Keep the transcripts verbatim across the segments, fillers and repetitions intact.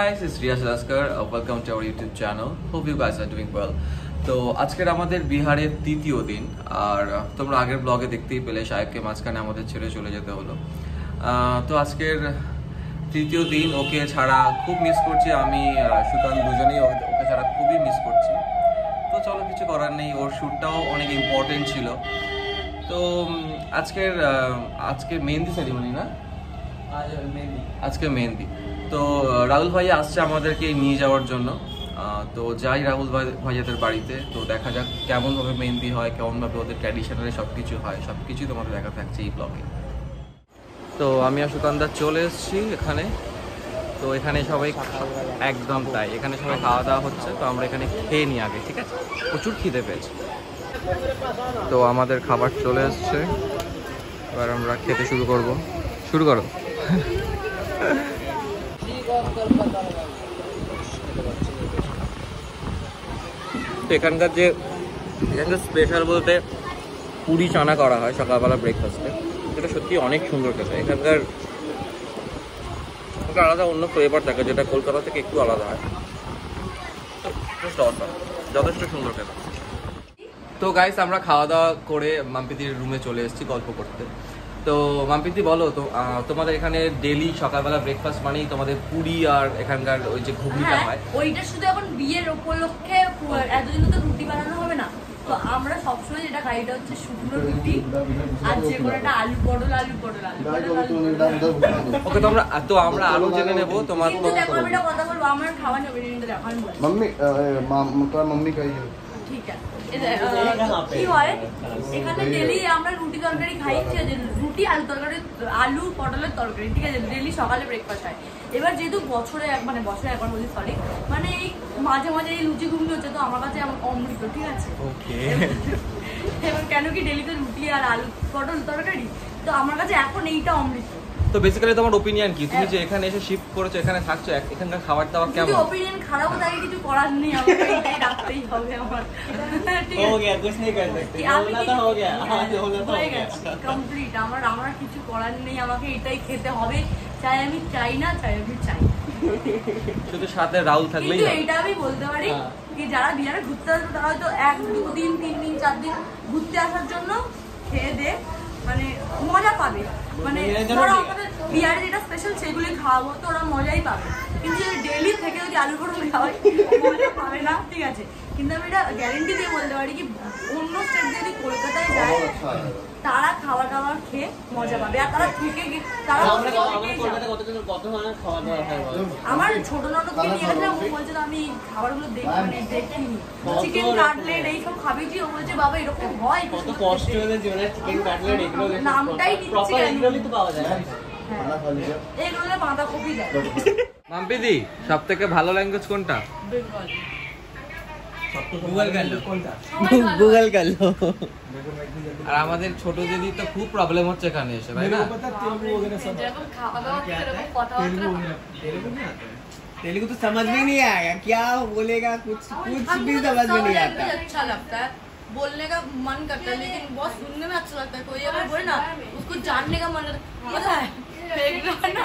guys, it's Riaz Laskar. Uh, welcome to our YouTube channel. Hope you guys are doing well. তো আজকের আমাদের বিহারের তৃতীয় দিন আর তোমরা আগের ব্লগে দেখতেই পেলে সাহেবকে মাঝখানে আমাদের ছেড়ে চলে যেতে হলো। তো আজকের তৃতীয় দিন, ওকে ছাড়া খুব মিস করছি আমি, সুকান দুজনেই ওকে ছাড়া খুবই মিস করছি। তো চলো, কিছু করার নেই, ওর শ্যুটটাও অনেক ইম্পর্টেন্ট ছিল। তো আজকের আজকে মেহেন্দি সেরিমনি না, আজকে মেহেন্দি। তো রাহুল ভাইয়া আসছে আমাদেরকে নিয়ে যাওয়ার জন্য। তো যাই রাহুল ভাই ভাইয়াদের বাড়িতে, তো দেখা যাক কেমনভাবে মেহেন্দি হয়, কেমনভাবে ওদের ট্র্যাডিশনালি সব কিছু হয়, সব কিছুই তোমাদের দেখা থাকছে এই ব্লগে। তো আমি আর সুকান্দার চলে এসেছি এখানে। তো এখানে সবাই একদম তাই, এখানে সবাই খাওয়া দাওয়া হচ্ছে। তো আমরা এখানে খেয়ে নিই আগে, ঠিক আছে? প্রচুর খিদে পেয়েছে। তো আমাদের খাবার চলে এসছে, এবার আমরা খেতে শুরু করব। শুরু করো। তো এখানকার যে এখানকার স্পেশাল বলতে পুরি চানা করা হয় সকালবেলা ব্রেকফাস্টে, যেটা সত্যি অনেক সুন্দর খেতে। এখানকার একটা আলাদা অন্য ফ্লেভার থাকে, যেটা কলকাতা থেকে একটু আলাদা হয়। যথেষ্ট সুন্দর খেতে। তো গাইস, আমরা খাওয়া দাওয়া করে মাম্পিদির রুমে চলে এসেছি গল্প করতে। তো মাম্পিদি বলো তো, তোমাদের এখানে ডেলি সকালবেলা ব্রেকফাস্ট মানেই তোমাদের পুরি আর এখানকার ওই যে ঘুগনিটা হয়, ওইটা শুধু এখন বিয়ের উপলক্ষে, এতদিন তো রুটি বানানো হবে না, তো আমরা সবসময় যেটা খাই এটা হচ্ছে শুকনো রুটি আর যে কোনো একটা আলু পটল আলু পটল আলু ওকে। তো আমরা তো আমরা আলু জেনে নেবো তোমার। কিন্তু দেখো আমি একটা কথা বলবো, আমার খাওয়া নেবে কিন্তু দেখানো मम्मी তোমার मम्मी কই? ঠিক আছে। কি হয় এখানে ডেলি আমরা রুটি তরকারি খাই, রুটি আলু তরকারি, আলু পটলের তরকারি, ঠিক আছে? ডেলি সকালে ব্রেকফাস্ট হয়। এবার যেহেতু বছরে এক মানে বছরে একবার বলি সরি, মানে এই মাঝে মাঝে এই লুচি ঘুগনি হচ্ছে, তো আমার কাছে অমৃত, ঠিক আছে? এবার কেন কি ডেলি তো রুটি আর আলু পটল তরকারি, তো আমার কাছে এখন এইটা অমৃত। তো বেসিক্যালি তোমার ওপিনিয়ন কি? তুমি যে এখানে এসে শিফট করেছো, এখানে থাকছো, এখানকার খাবার দাবার কেমন? যদি ওপিনিয়ন খারাপ থাকে কিছু করার নেই, আমাকে এটাই রাখতেই হবে আমার। ঠিক আছে, हो गया कुछ नहीं कर सकते, बोलना तो हो गया, हाँ बोलना तो हो गया কমপ্লিট। আমার আমার কিছু করার নেই, আমাকে এটাই খেতে হবে, চাই আমি চাই না চাই আমি চাই। শুধু সাথে রাহুল থাকলেই কিন্তু এইটা আমি বলতে পারি কি, যারা বিহারে ঘুরতে আসবে তারা হয়তো এক দু দিন তিন দিন চার দিন ঘুরতে আসার জন্য খেয়ে দে মানে মজা পাবে, মানে ওরা আমাদের বিহারে যেটা স্পেশাল সেগুলি খাওয়াবো, তো ওরা মজাই পাবে। কিন্তু ডেলি থেকে যদি আলু পটল খাওয়াই মজা পাবে না, ঠিক আছে? কিন্তু আমি এটা গ্যারেন্টি দিয়ে বলতে পারি কি, অন্য স্টেট যদি কলকাতায় যায় তারা খাওয়া দাওয়া খেয়ে মজা পাবে, আর তারা থেকে তারা আমার ছোট ননদকে নিয়ে গেছিলাম, ও বলছে আমি খাবারগুলো দেখি মানে দেখিনি, চিকেন কাটলেট এইসব খাবি কি? ও বলছে বাবা এরকম হয়, কত কষ্ট হলে জীবনে চিকেন কাটলেট এগুলো নামটাই নিচ্ছে এগুলোই তো পাওয়া যায়। এগুলো বাঁধাকপি দেয়। মাম্পিদি, সব থেকে ভালো ল্যাঙ্গুয়েজ কোনটা? গুগল कर लो কোনটা, গুগল कर लो। আর আমাদের ছোট দিদি তো খুব প্রবলেম হচ্ছে এখানে এসে, তাই না? যেরকম খাওয়া দাওয়া সেরকম কথাবার্তা, तेलुगु तो समझ में नहीं आएगा, क्या बोलेगा कुछ कुछ भी समझ में नहीं आता। अच्छा लगता है, बोलने का मन करता है, लेकिन बहुत सुनने में अच्छा लगता है। कोई अगर बोले ना उसको जानने का मन करता है। पता है एक ना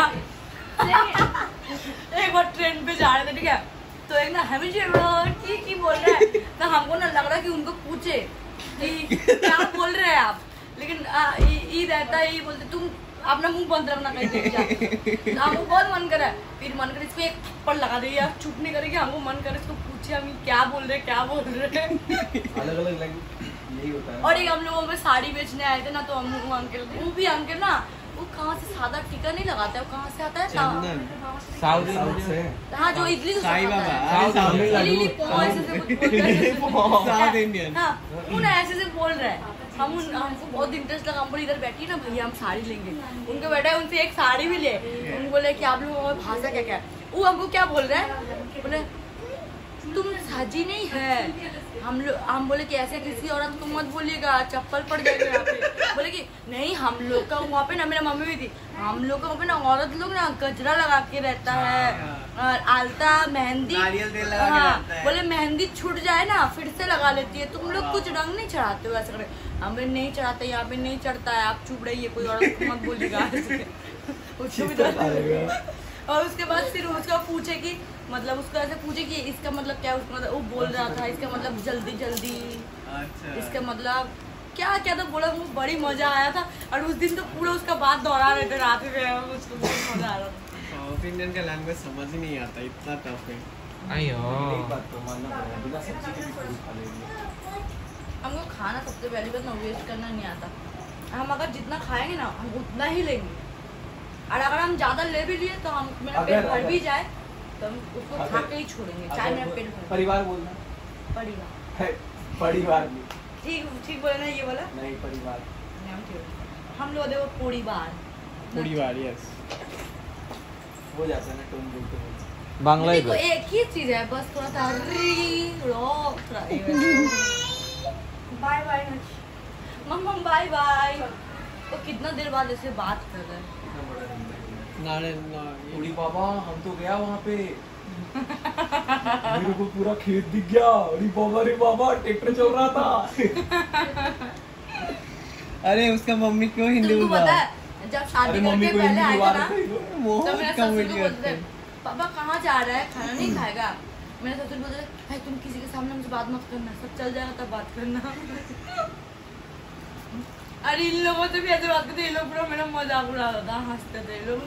एक बार ट्रेन पे जा रहे थे, ठीक है? तो एक ना हमें की की बोल रहा है ना, हमको ना लग रहा है कि उनको पूछे कि क्या बोल रहे हैं आप, लेकिन ये रहता है, ये बोलते तुम अपना मुंह बंद रखना कहीं देख जाके। हमको बहुत मन करा, फिर मन करे इसको एक थप्पड़ लगा दे यार, चुप नहीं करेगी। हमको मन करे इसको पूछे हम क्या बोल रहे क्या बोल रहे अलग अलग यही होता है। और एक हम लोगों में साड़ी बेचने आए थे ना, तो हम वो अंकल, वो भी अंकल ना, वो कहाँ से सादा टीका नहीं लगाता है, वो कहाँ से आता है? साउथ से। हाँ, जो इडली साई बाबा, साउथ इंडियन, हाँ उन ऐसे से बोल रहे हैं। हम उन हमको बहुत इंटरेस्ट लगा, हम बोले इधर बैठी ना भैया हम साड़ी लेंगे, उनके बैठा है उनसे एक साड़ी भी ले, उनको बोले कि आप लोगों में भाषा क्या क्या है? वो हमको क्या बोल रहे हैं, बोले तुम सजी नहीं है। हम लोग हम बोले कि ऐसे किसी औरत को मत बोलिएगा, चप्पल पड़ जाएगा यहाँ पे। बोले कि नहीं हम लोग का वहाँ पे ना, मेरा मम्मी भी थी, हम लोग का वहाँ पे ना औरत लोग ना गजरा लगा के रहता है और आलता मेहंदी, हाँ बोले मेहंदी छूट जाए ना फिर से लगा लेती है, तुम लोग कुछ रंग नहीं चढ़ाते हो ऐसा करे। हमें नहीं चढ़ाते, यहाँ पे नहीं चढ़ता है, आप चुप रहिए, कोई औरत को मत बोलिएगा। उसको भी और उसके बाद फिर उसका पूछे कि मतलब उसको ऐसे पूछे कि इसका मतलब क्या है, उसका मतलब वो बोल रहा था इसका मतलब जल्दी जल्दी, अच्छा इसका मतलब क्या क्या तो बोला, मुझे बड़ी मजा आया था। और उस दिन तो पूरा उसका बात दोहरा रहे थे रात में, उसको बहुत मजा आ रहा था। साउथ इंडियन का लैंग्वेज समझ ही नहीं आता, इतना टफ है। अयो हमको खाना सबसे पहली बात ना वेस्ट करना नहीं आता। हम अगर जितना खाएंगे ना हम उतना ही लेंगे, और अगर हम ज्यादा ले भी लिए तो हम मेरा पेट भर भी जाए तो हम उसको खा के ही छोड़ेंगे, चाहे मेरा पेट भर। परिवार बोलना, परिवार परिवार ठीक ठीक बोले ना, ये बोला नहीं परिवार नहीं, हम ठीक हम लोग देखो परिवार परिवार यस हो जाता है ना टोन बोलते बोलते। बांग्ला देखो एक ही चीज है बस, थोड़ा सा री रो bye bye mamma bye bye. तो कितना देर बाद ऐसे बात कर रहे हैं। उड़ी बाबा हम तो गया वहाँ पे मेरे को पूरा खेत दिख गया, अरे बाबा रे बाबा ट्रैक्टर चल रहा था। अरे उसका मम्मी क्यों हिंदी तुमको बोल पता रहा है जब शादी करके पहले आए थे ना तो मेरे ससुर को बोलते थे पापा कहाँ जा रहा है, खाना नहीं खाएगा। मेरे ससुर बोलते थे भाई तुम किसी के सामने मुझे बात मत करना, सब चल जाएगा तब बात करना। अरे इन लोगों से भी ऐसे बात करते, ये लोग पूरा मेरा मजाक उड़ा रहा था, हंसते थे लोग।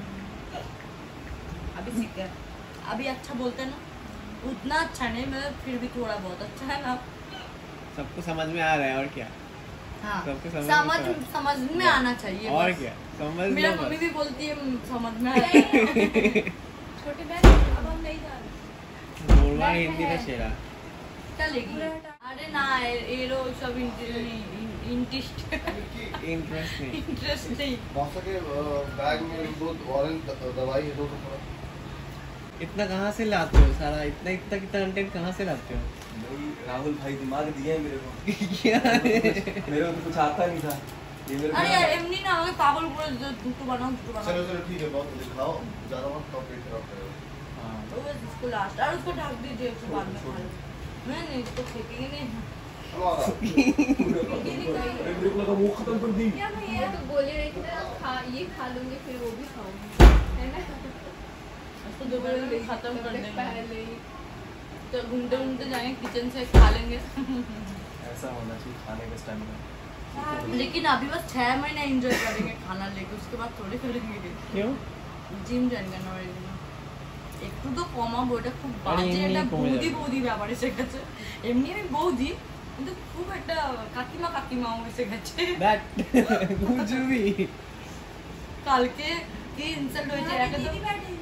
अभी सीख गए, अभी अच्छा बोलते हैं ना, उतना अच्छा नहीं मतलब फिर भी थोड़ा बहुत अच्छा है ना। सबको समझ में आ रहा है और क्या। हाँ सबको समझ में समझ तो आ- समझ में आना चाहिए और बस। क्या समझ मेरा लो मम्मी बस। भी बोलती है समझ में आ रहा है। छोटे बहन अब हम नहीं जा रहे नोरवा हिंदी का शेरा चलेगी। अरे ना ये लोग सब इंटरेस्ट इंटरेस्ट नहीं। इंटरेस्ट नहीं। मौसा के बैग में दो ऑरेंज दवाई है, दो तो थोड़ा इतना कहाँ से लाते हो सारा, इतना इतना कितना कंटेंट कहाँ से लाते हो? नहीं राहुल भाई दिमाग दिए मेरे को क्या मेरे को तो कुछ आता नहीं था ये मेरे अरे यार एमनी ना हमें पागल पूरा दुटू बनाओ दुटू बनाओ। चलो चलो ठीक है बहुत दिखाओ ज्यादा मत खाओ पेट खराब करेगा। तो बस इसको लास्ट और उसको ढक दीजिए, उसके बाद में खा लो। नहीं नहीं इसको फेंकेंगे नहीं। हमारा अरे मेरे को लगा वो खत्म कर दी। क्या भैया तो बोले रहे थे ना खा ये खा लूंगी फिर वो भी खाऊंगी है ना। उसको दो बार खत्म कर देंगे, पहले ही तो घूमते घूमते जाएंगे किचन से खा लेंगे। ऐसा होना चाहिए खाने के टाइम में। लेकिन अभी बस छह महीने एंजॉय करेंगे खाना लेके, उसके बाद थोड़ी करेंगे। क्यों? জিম জয়েন কেন একটু তো কমাবো, এটা খুব আরে বাজে এমনি একটা কমে বৌদি যাবে। বৌদি ব্যাপার এসে গেছে। এমনি আমি বৌদি কিন্তু খুব একটা কাকিমা কাকিমাও এসে গেছে। That कुछ भी কালকে কি ইনসাল্ট হয়েছে একটা তো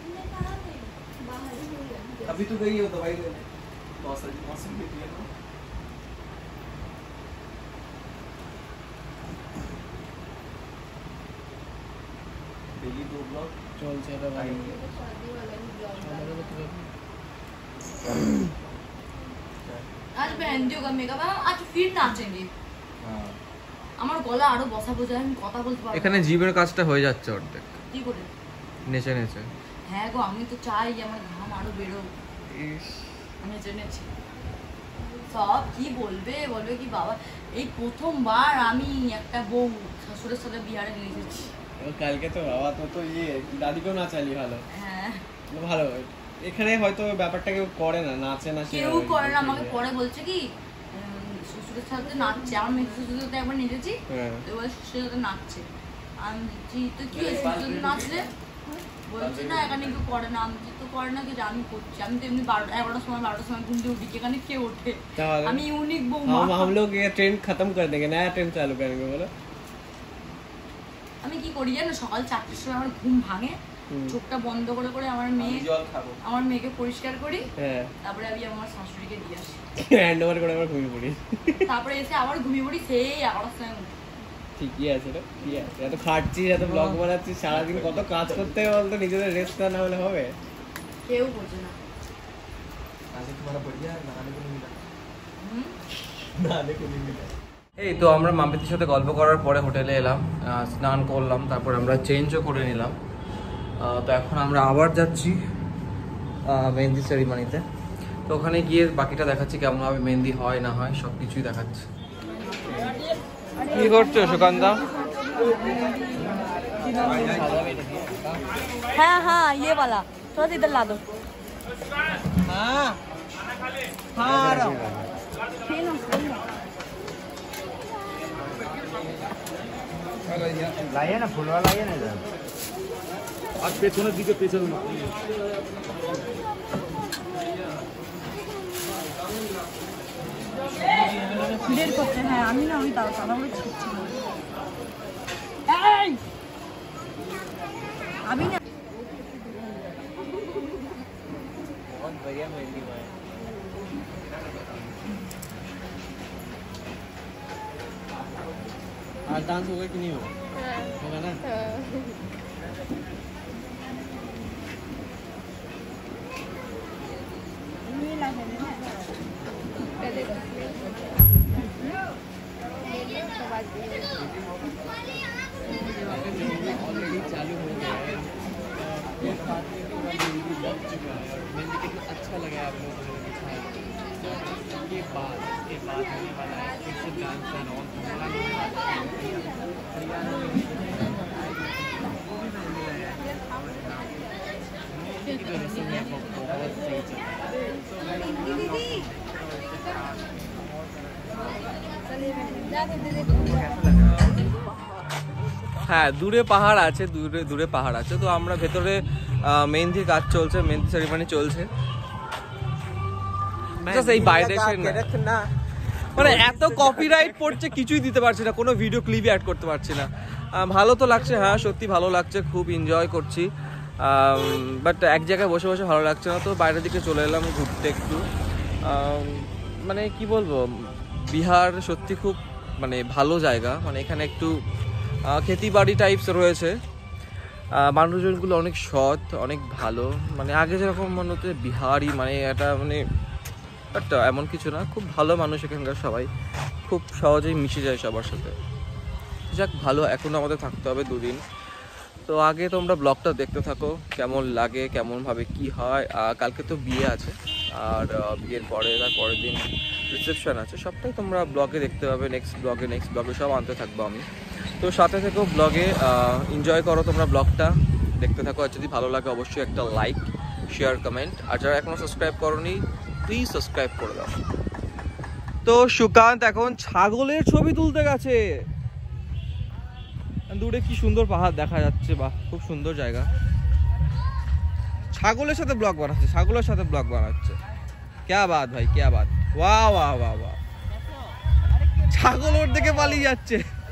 अभी तो गई हो दवाई लेने मौसा जी मौसम भी दिया ना डेली दो ब्लॉग चल चलो भाई शादी वाला ही ब्लॉग आज मेहंदी होगा मेकअप, आज फिर नाचेंगे। हाँ আমার গলা আরো বসা বোঝা, আমি কথা বলতে পারবো এখানে জিমের কাজটা হয়ে যাচ্ছে অর্ধেক কি করে। নেচে নেচে। হ্যাঁ গো আমি তো চাই আমার ঘাম আরো বেরো, আমি জেনেছি। সব কি বলবে বলবে কি বাবা এই প্রথমবার আমি একটা বউ শ্বশুরের সাথে বিহারে নিয়ে এসেছি। কালকে তো বাবা তো তো ইয়ে দাদিকেও নাচালি ভালো হ্যাঁ ভালো। এখানে হয়তো ব্যাপারটা কেউ করে না, নাচে না কেউ করে না, আমাকে পরে বলছে কি উম, শ্বশুরের সাথে নাচছে, আমার মেয়ে শ্বশুরের সাথে একবার নেচেছি হ্যাঁ। তো এবার শ্বশুরের সাথে নাচছে। আমি বলছি তো কি হয়েছে শ্বশুরের সাথে নাচলে, বলছে না এখানে কেউ করে না। আমি বলছি, তো করে না কি আমি করছি, আমি তো এমনি বারোটা এগারোটার সময় বারোটার সময় ঘুম দিয়ে উঠি, এখানে কে ওঠে, তাহলে? আমি ইউনিক বৌমা। हम हम लोग ये ट्रेंड खत्म कर देंगे, नया ट्रेंड चालू करेंगे बोलो। আমি কি করি জানো, সকাল চারটের সময় আমার ঘুম ভাঙে, হুম। চোখটা বন্ধ করে করে আমার মেয়ে জল খাবো আমার মেয়েকে পরিষ্কার করি, হ্যাঁ তারপরে আমি আমার শাশুড়িকে দিয়ে আসি, হ্যান্ড ওভার করে আমরা ঘুমিয়ে পড়ি। তারপরে এসে আবার ঘুমিয়ে পড়ি সেই এগারোটার সময় উঠি। ঠিকই আছে রে, ঠিক আছে। এত খাটছিস, এত ব্লগ বানাচ্ছিস, সারাদিন কত কাজ করতে হবে বলতো, নিজেদের রেস্ট না হলে হবে? কেউ বোঝে না। आज तुम्हारा बढ़िया है, नहाने को नहीं मिला হুম? नहाने को नहीं मिला। এই তো আমরা মাম্পিতির সাথে গল্প করার পরে হোটেলে এলাম, আহ, স্নান করলাম, তারপর আমরা চেঞ্জও করে নিলাম। আহ, তো এখন আমরা আবার যাচ্ছি আহ, মেহেন্দি সেরিমনিতে। তো ওখানে গিয়ে বাকিটা দেখাচ্ছি কেমনভাবে মেহেন্দি হয় না হয়, সব কিছুই দেখাচ্ছি। কি করছো সুকান্তা? হ্যাঁ হ্যাঁ ये वाला थोड़ा सा इधर ला दो। हाँ हाँ आ रहा हूँ। लाइए ना फुलवा लाइए ना इधर आज पेছনের দিকে পেছন না বের করতে হ্যাঁ আমি না ওই দাও তাড়াহুড়ো করছি এই আমি না बहुत बढ़िया मेहंदी हुआ है। आज डांस होगा कि नहीं होगा? होगा ना? ऑलरेडी चालू हो गया है। ये बात है कि मेहंदी लग चुका है और मेहंदी कितना अच्छा लगा आप लोगों को दिखाया। ये बात इसके बाद होने वाला है फिर से डांस एंड ऑन हमारा होने वाला है। इसी वजह से मैं बहुत सही चल হ্যাঁ দূরে পাহাড় আছে, দূরে দূরে পাহাড় আছে। তো আমরা ভেতরে মেহেন্দির কাজ চলছে, মেহেন্দি সেরিমনি চলছে। এই বাইরে মানে এত কপিরাইট পড়ছে, কিছুই দিতে পারছি না, কোনো ভিডিও ক্লিপই অ্যাড করতে পারছি না। ভালো তো লাগছে, হ্যাঁ সত্যি ভালো লাগছে, খুব এনজয় করছি, বাট এক জায়গায় বসে বসে ভালো লাগছে না। তো বাইরের দিকে চলে এলাম ঘুরতে একটু। মানে কি বলবো, বিহার সত্যি খুব মানে ভালো জায়গা। মানে এখানে একটু খেতিবাড়ি টাইপস রয়েছে, মানুষজনগুলো অনেক সৎ, অনেক ভালো। মানে আগে যেরকম মনে হতো বিহারি মানে এটা মানে একটা এমন কিছু না, খুব ভালো মানুষ এখানকার সবাই, খুব সহজেই মিশে যায় সবার সাথে। যাক ভালো, এখনও আমাদের থাকতে হবে দুদিন। তো আগে তোমরা ব্লগটা দেখতে থাকো, কেমন লাগে, কেমনভাবে কি হয়। কালকে তো বিয়ে আছে, আর বিয়ের পরে তার পরের দিন রিসেপশন আছে, সবটাই তোমরা ব্লগে দেখতে পাবে। নেক্সট ব্লগে নেক্সট ব্লগে সব আনতে থাকবো আমি। তো সাথে থেকেও ব্লগে এনজয় করো তোমরা, ব্লগটা দেখতে থাকো। আর যদি ভালো লাগে অবশ্যই একটা লাইক, শেয়ার, কমেন্ট। আর যারা এখনও সাবস্ক্রাইব করোনি প্লিজ সাবস্ক্রাইব করে দাও। তো সুকান্ত এখন ছাগলের ছবি তুলতে গেছে। দূরে কি সুন্দর পাহাড় দেখা যাচ্ছে, বাহ খুব সুন্দর জায়গা। ছাগলের সাথে ব্লগ বানাচ্ছে, ছাগলের সাথে ব্লগ বানাচ্ছে। ক্যা বাত ভাই, ক্যা বাত, ওয়াহ ওয়াহ ওয়াহ ওয়াহ। ছাগল ওর দিকে পালিয়ে যাচ্ছে।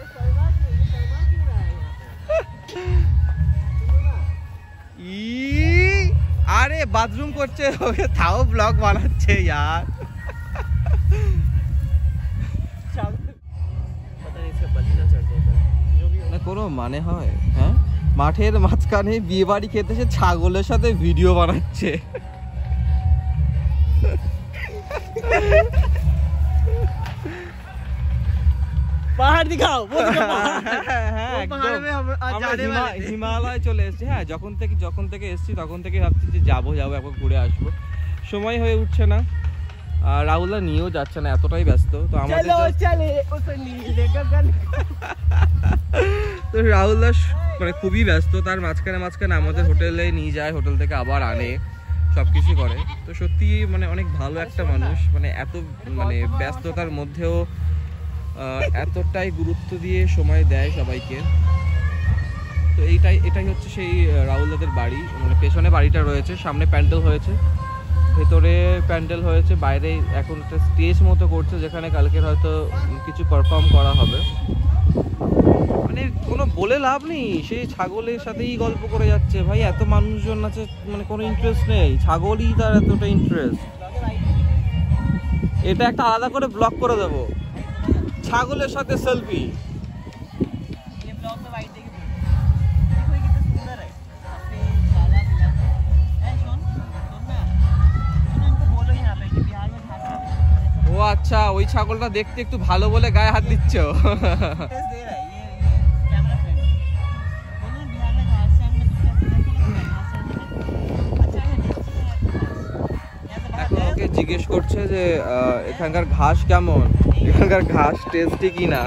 ই আরে বাথরুম করছে, ওকে তাও ব্লগ বানাচ্ছে यार। না কোনো মানে হয়? হ্যাঁ মাঠের মাঝখানে বিয়ে বাড়ি খেতে এসে ছাগলের সাথে ভিডিও বানাচ্ছে। পাহাড় দিখাও, হিমালয় চলে এসেছি। হ্যাঁ যখন থেকে যখন থেকে এসেছি তখন থেকে ভাবছি যে যাবো যাবো একবার ঘুরে আসবো, সময় হয়ে উঠছে না। আর রাহুলদা নিয়েও যাচ্ছে না, এতটাই ব্যস্ত। তো আমাদের তো রাহুলদা মানে খুবই ব্যস্ত, তার মাঝখানে মাঝখানে আমাদের হোটেলে নিয়ে যায়, হোটেল থেকে আবার আনে, সব কিছু করে। তো সত্যি মানে অনেক ভালো একটা মানুষ, মানে এত মানে ব্যস্ততার মধ্যেও এতটাই গুরুত্ব দিয়ে সময় দেয় সবাইকে। তো এইটাই এটাই হচ্ছে সেই রাহুলদাদের বাড়ি। মানে পেছনে বাড়িটা রয়েছে, সামনে প্যান্ডেল হয়েছে, ভেতরে প্যান্ডেল হয়েছে, বাইরে এখন একটা স্টেজ মতো করছে যেখানে কালকের হয়তো কিছু পারফর্ম করা হবে। মানে কোনো বলে লাভ নেই, সেই ছাগলের সাথেই গল্প করে যাচ্ছে। ভাই এত মানুষজন আছে, মানে কোনো ইন্টারেস্ট নেই, ছাগলই তার এতটা ইন্টারেস্ট। এটা একটা আলাদা করে ব্লগ করে দেবো, ছাগলের সাথে সেলফি। ও আচ্ছা, ওই ছাগলটা দেখতে একটু ভালো বলে গায়ে হাত দিচ্ছ। এখন ওকে জিজ্ঞেস করছে যে এখানকার ঘাস কেমন, এখানকার ঘাস টেস্টি কিনা।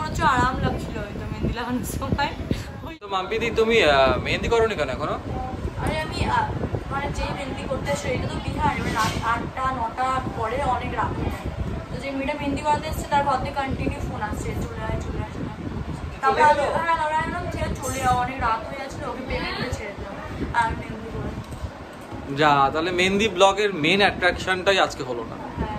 মনে হচ্ছে আরাম লাগছিল হয়তো মেহেন্দি লাগানোর সময়। তো মাম্পিদি তুমি মেহেন্দি করোনি কেন এখনো? আরে আমি মানে যেই মেহেন্দি করতে এসে এটা তো বিহার, এবার রাত আটটা নটা পরে অনেক রাত হয়ে যায়। তো যে মেয়েটা মেহেন্দি করাতে এসছে তার ভাবতে কন্টিনিউ ফোন আসছে চলে আয় চলে আসে। তারপরে আমি হ্যাঁ তারপরে আমি ছেড়ে চলে যাও, অনেক রাত হয়ে যাচ্ছিল, ওকে পেমেন্টে ছেড়ে দিলাম আর মেহেন্দি করে। যা, তাহলে মেহেন্দি ব্লগের মেন অ্যাট্রাকশনটাই আজকে হলো না। হ্যাঁ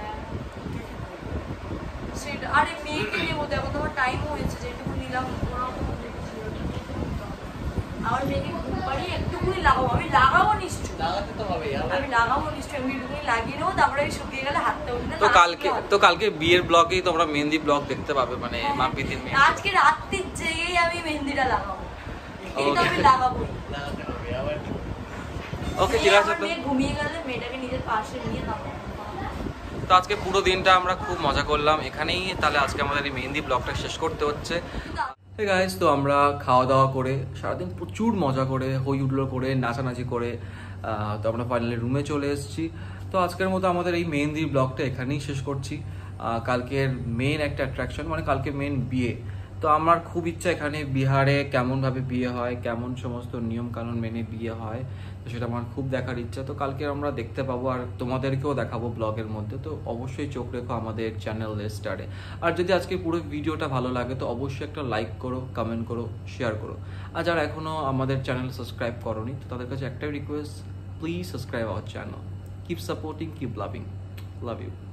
সেটা, আরে মেয়েকে নেবো দেখো তোমার টাইমও হয়েছে যেটুকু নিলাম ওরাও তো দেখেছিল। আমার মেয়েকে ঘুম পাড়িয়ে একটুকুনি লাগাবো, আমি লাগাবো নিশ্চয়ই, লাগাতে তো হবে আমি লাগাবো নিশ্চয়ই, আমি একটুকুনি লাগিয়ে নেবো, তারপরে শুকিয়ে গেলে হাতটা উঠে তো কালকে তো কালকে বিয়ের ব্লগেই তোমরা মেহেন্দি ব্লগ দেখতে পাবে, মানে মাম্পিদির মেহেন্দি। আজকে রাত্রির জেগেই আমি মেহেন্দিটা লাগাবো, কিন্তু আমি লাগাবোই। লাগাতে হবে আবার। ওকে ঠিক আছে। তো মেয়ে ঘুমিয়ে গেলে মেয়েটাকে নিজের পাশে নিয়ে লাগাবো। তো আজকে পুরো দিনটা আমরা খুব মজা করলাম এখানেই, তাহলে আজকে আমাদের এই মেহেন্দি ব্লগটা শেষ করতে হচ্ছে। হে গাইস, তো আমরা খাওয়া দাওয়া করে সারাদিন প্রচুর মজা করে হই হুল্লোড় করে নাচানাচি করে তো আমরা ফাইনালি রুমে চলে এসেছি। তো আজকের মতো আমাদের এই মেহেন্দি ব্লগটা এখানেই শেষ করছি। কালকের মেন একটা অ্যাট্রাকশন মানে কালকে মেন বিয়ে। তো আমার খুব ইচ্ছা এখানে বিহারে কেমনভাবে বিয়ে হয়, কেমন সমস্ত নিয়ম কানুন মেনে বিয়ে হয়, তো সেটা আমার খুব দেখার ইচ্ছা। তো কালকে আমরা দেখতে পাবো আর তোমাদেরকেও দেখাবো ব্লগের মধ্যে। তো অবশ্যই চোখ রেখো আমাদের চ্যানেল স্টারে। আর যদি আজকে পুরো ভিডিওটা ভালো লাগে তো অবশ্যই একটা লাইক করো, কমেন্ট করো, শেয়ার করো। আর যারা এখনও আমাদের চ্যানেল সাবস্ক্রাইব করোনি তো তাদের কাছে একটাই request, please subscribe our channel. Keep supporting, keep loving, love you.